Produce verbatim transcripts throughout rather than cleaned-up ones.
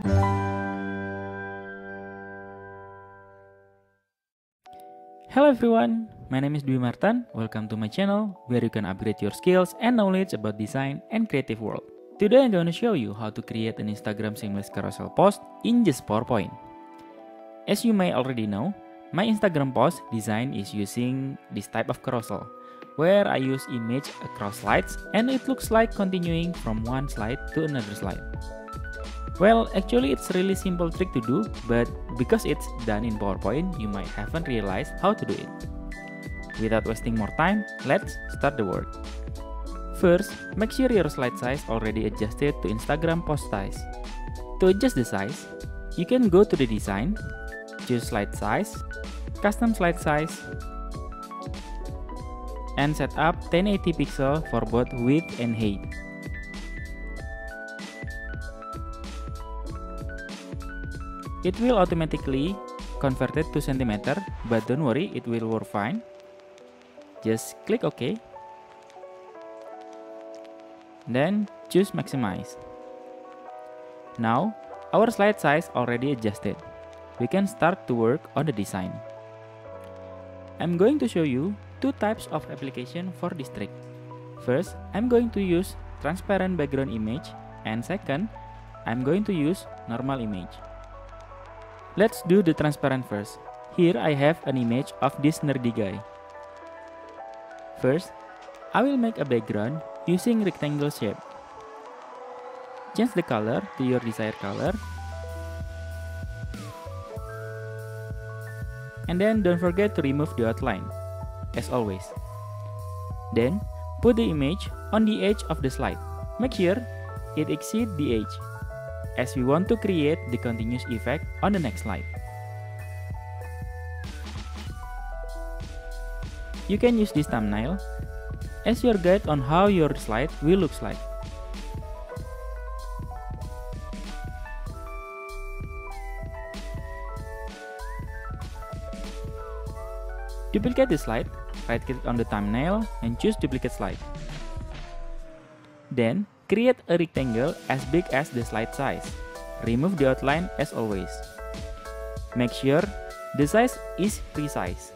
Hello everyone, my name is Dwi Martan. Welcome to my channel where you can upgrade your skills and knowledge about design and creative world. Today I'm going to show you how to create an Instagram seamless carousel post in just PowerPoint. As you may already know, my Instagram post design is using this type of carousel, where I use image across slides and it looks like continuing from one slide to another slide. Well, actually it's really simple trick to do, but because it's done in PowerPoint, you might haven't realized how to do it. Without wasting more time, let's start the work. First, make sure your slide size already adjusted to Instagram post size. To adjust the size, you can go to the design, choose slide size, custom slide size, and set up ten eighty pixel for both width and height. It will automatically convert it to centimeter, but don't worry, it will work fine. Just click OK. Then choose maximize. Now, our slide size already adjusted. We can start to work on the design. I'm going to show you two types of application for this trick. First, I'm going to use transparent background image, and second, I'm going to use normal image. Let's do the transparent first. Here I have an image of this nerdy guy. First, I will make a background using rectangle shape. Change the color to your desired color. And then don't forget to remove the outline, as always. Then, put the image on the edge of the slide. Make sure it exceeds the edge, as we want to create the continuous effect on the next slide. You can use this thumbnail as your guide on how your slide will look like. Duplicate the slide, right click on the thumbnail and choose duplicate slide. Then, create a rectangle as big as the slide size. Remove the outline as always. Make sure the size is precise.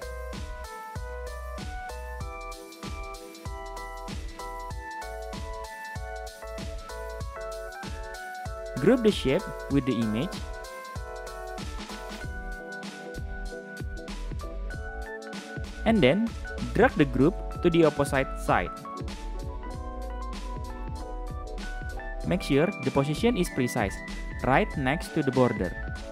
Group the shape with the image. And then, drag the group to the opposite side. Make sure the position is precise, right next to the border.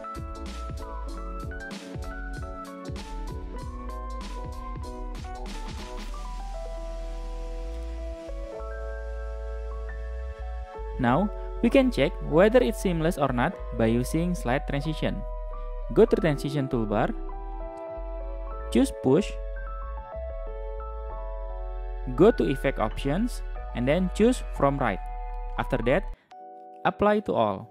Now, we can check whether it's seamless or not by using slide transition. Go to transition toolbar, choose push, go to effect options, and then choose from right. After that, apply to all.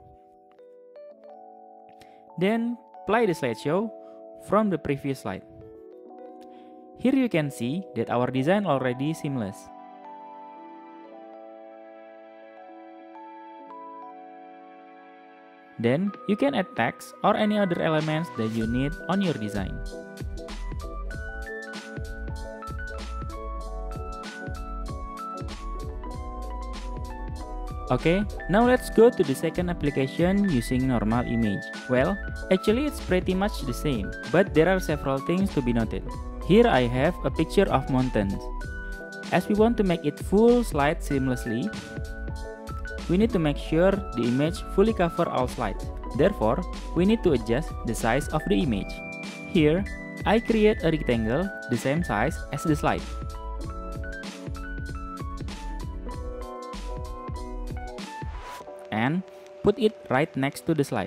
Then, play the slideshow from the previous slide. Here you can see that our design already seamless. Then, you can add text or any other elements that you need on your design. Okay, now let's go to the second application using normal image. Well, actually it's pretty much the same, but there are several things to be noted. Here I have a picture of mountains. As we want to make it full slide seamlessly, we need to make sure the image fully cover all slides. Therefore, we need to adjust the size of the image. Here, I create a rectangle the same size as the slide. And put it right next to the slide.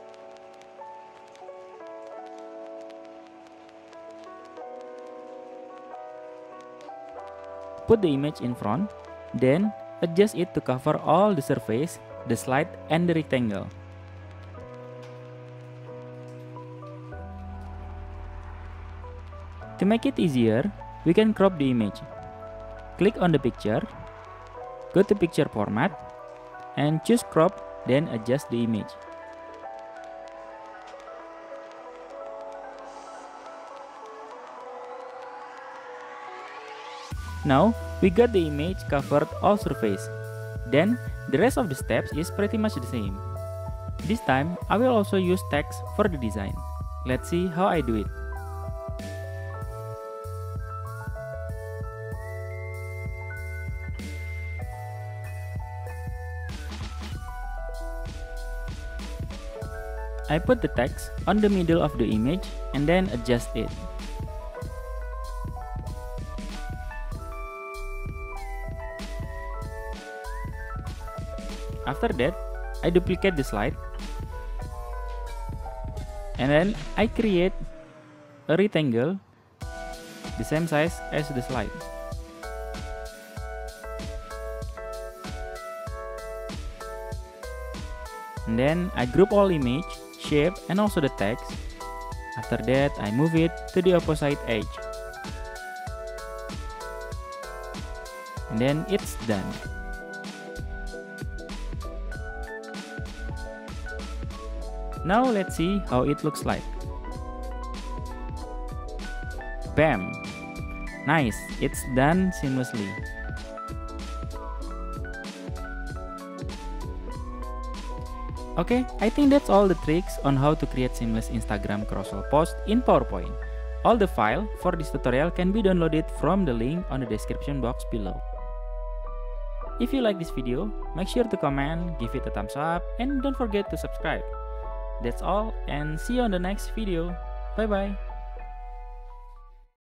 Put the image in front, then adjust it to cover all the surface, the slide, and the rectangle. To make it easier, we can crop the image. Click on the picture, go to picture format, and choose crop, then adjust the image. Now, we got the image covered all surface. Then, the rest of the steps is pretty much the same. This time, I will also use text for the design. Let's see how I do it. I put the text on the middle of the image and then adjust it. After that, I duplicate the slide and then I create a rectangle the same size as the slide. And then I group all image, shape and also the text. After that, I move it to the opposite edge. And then it's done. Now let's see how it looks like. Bam! Nice, it's done seamlessly. Okay, I think that's all the tricks on how to create seamless Instagram carousel post in PowerPoint. All the file for this tutorial can be downloaded from the link on the description box below. If you like this video, make sure to comment, give it a thumbs up, and don't forget to subscribe. That's all, and see you on the next video. Bye bye.